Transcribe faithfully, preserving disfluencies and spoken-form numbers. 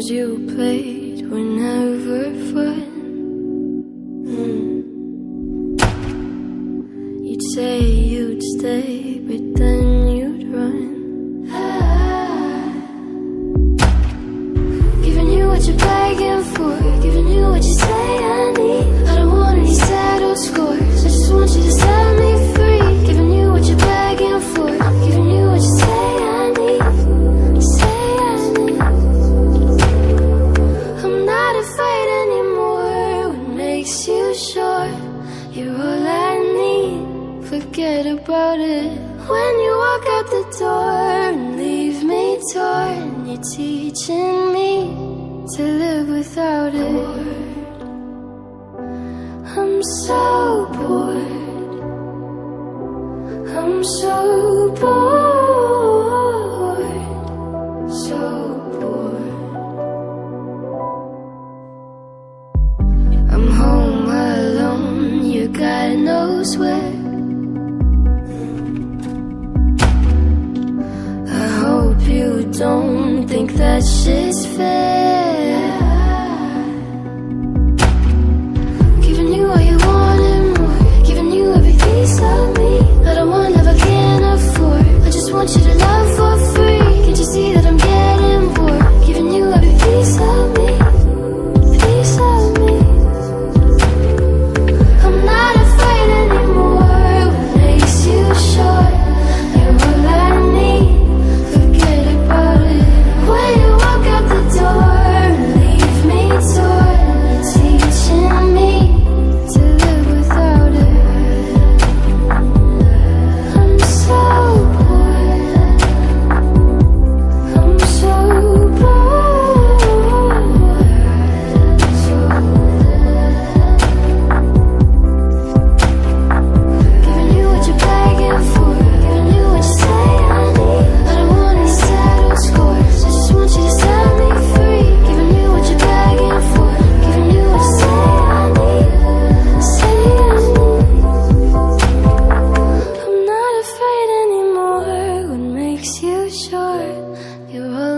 games you played were never fun. mm. You'd say you'd stay, but then you'd run. ah. Giving you what you're begging for, giving you what you say I need. I don't want any settled scores, I just want you to set me free. Giving you what you're begging for, giving you what you say I need. Say I need. I'm not afraid anymore. What makes you sure you're all I need? Forget about it. When you walk out the door and leave me torn, you're teaching me to live without it. I'm so bored, I'm so bored, so bored. I'm home alone, you God knows where. I hope you don't think that shit's fair. Giving you all you want and more, giving you every piece of me. I don't want love I can't afford, I just want you to love for free. Can't you see that I'm getting bored? Giving you every piece of me, piece of me. I'm not afraid anymore. What makes you sure you're all I need? Forget about it. When you walk out the door, leave me torn. You're teaching me to live without it. I'm so bored, I'm so bored, so giving you what you're begging for, giving you what you say I need. I don't want any settled scores, I just want you to set me free. Giving you what you're begging for, giving you what you say I need. Say I need. I'm not afraid anymore. What makes you sure you're all